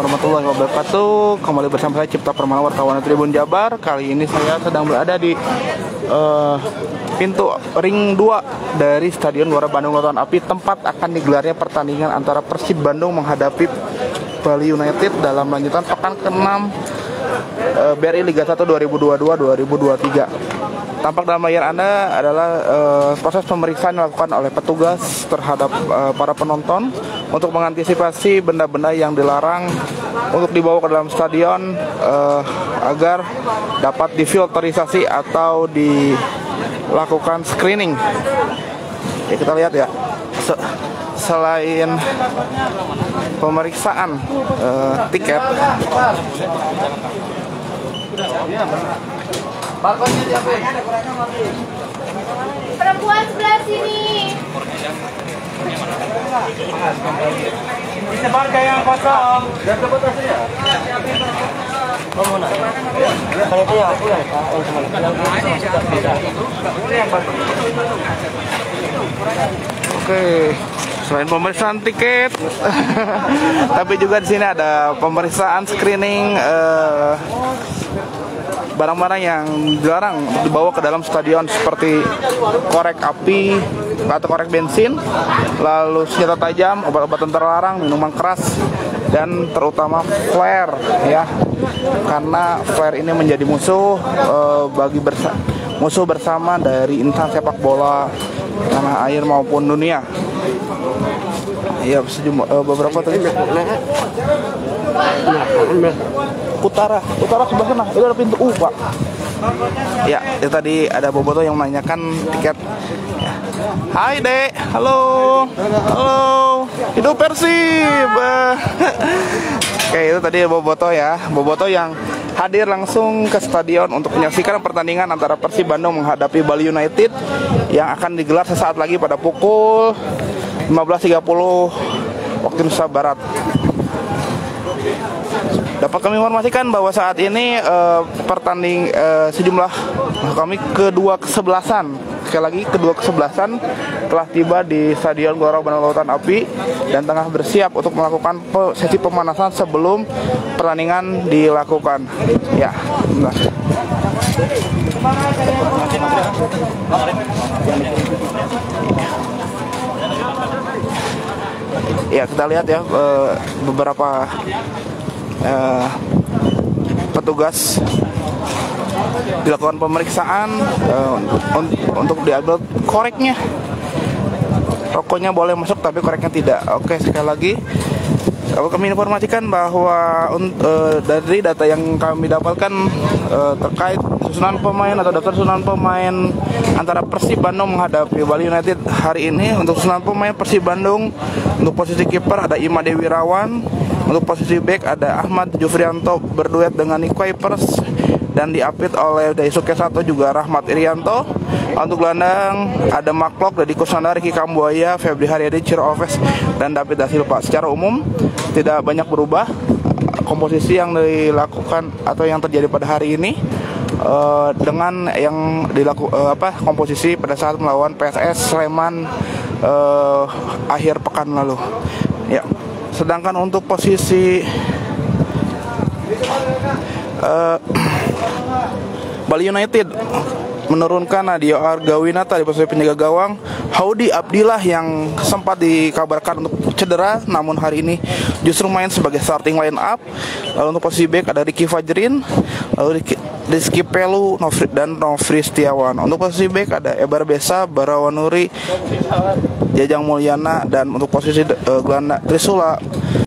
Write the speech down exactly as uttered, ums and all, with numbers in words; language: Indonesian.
Warahmatullahi wabarakatuh. Kembali bersama saya Cipta Permana, wartawan Tribun Jabar. Kali ini saya sedang berada di uh, pintu ring dua dari Stadion Gelora Bandung Lautan Api, tempat akan digelarnya pertandingan antara Persib Bandung menghadapi Bali United dalam lanjutan pekan keenam uh, B R I Liga satu dua ribu dua puluh dua dua ribu dua puluh tiga. Tampak dalam layar Anda adalah uh, proses pemeriksaan dilakukan oleh petugas terhadap uh, para penonton untuk mengantisipasi benda-benda yang dilarang untuk dibawa ke dalam stadion uh, agar dapat difilterisasi atau dilakukan screening. Ya, kita lihat ya. Se selain pemeriksaan uh, tiket, perempuan sebelah sini. Sebar yang kosong. Dan dapat rasanya. Kamu nak? Kalau itu ya aku ya, yang Oke, selain pemeriksaan tiket, tapi juga di sini ada pemeriksaan screening uh, barang-barang yang dilarang dibawa ke dalam stadion seperti korek api atau korek bensin, lalu senjata tajam, obat-obatan terlarang, minuman keras, dan terutama flare ya, karena flare ini menjadi musuh uh, bagi bersa musuh bersama dari insan sepak bola tanah air maupun dunia. Ya, sejumlah uh, beberapa tadi. Utara, utara sebelah sana, itu ada pintu U, Pak. Ya, itu tadi ada boboto yang menanyakan tiket. Ya. Hai, Dek. Halo. Halo. Hidup Persib. Oke, itu tadi boboto ya. Boboto yang hadir langsung ke stadion untuk menyaksikan pertandingan antara Persib Bandung menghadapi Bali United yang akan digelar sesaat lagi pada pukul lima belas tiga puluh waktu Indonesia Barat. Dapat kami informasikan bahwa saat ini uh, pertanding uh, sejumlah kami kedua kesebelasan, sekali lagi kedua kesebelasan telah tiba di Stadion Gelora Bandung Lautan Api dan tengah bersiap untuk melakukan sesi pemanasan sebelum pertandingan dilakukan. Ya, benar. Ya, kita lihat ya uh, beberapa Uh, petugas dilakukan pemeriksaan uh, un untuk diambil koreknya. Rokoknya boleh masuk tapi koreknya tidak. Oke, sekali lagi aku kami informasikan bahwa uh, dari data yang kami dapatkan uh, terkait susunan pemain atau daftar susunan pemain antara Persib Bandung menghadapi Bali United hari ini. Untuk susunan pemain Persib Bandung, untuk posisi kiper ada Imade Wirawan, untuk posisi back ada Ahmad Jufrianto berduet dengan Nick Kuipers dan diapit oleh Daisuke Sato juga Rahmat Irianto. Untuk gelandang ada Maklok, Deddy Kusnandar, Ricky Kambuaya, Febri Haryadi, Ciro Alves, dan David Da Silva. Secara umum tidak banyak berubah komposisi yang dilakukan atau yang terjadi pada hari ini uh, dengan yang dilakukan uh, apa komposisi pada saat melawan P S S Sleman uh, akhir pekan lalu. Ya. Sedangkan untuk posisi uh, Bali United menurunkan Nadio Argawinata di posisi penjaga gawang, Haudi Abdillah yang sempat dikabarkan untuk cedera namun hari ini justru main sebagai starting line up. Lalu untuk posisi back ada Ricky Fajrin, lalu Rizky Pelu, Nofri, dan Nofri Setiawan. Untuk posisi back ada Ebar Besa, Barawanuri, Jajang Mulyana, dan untuk posisi uh, gelandang Trisula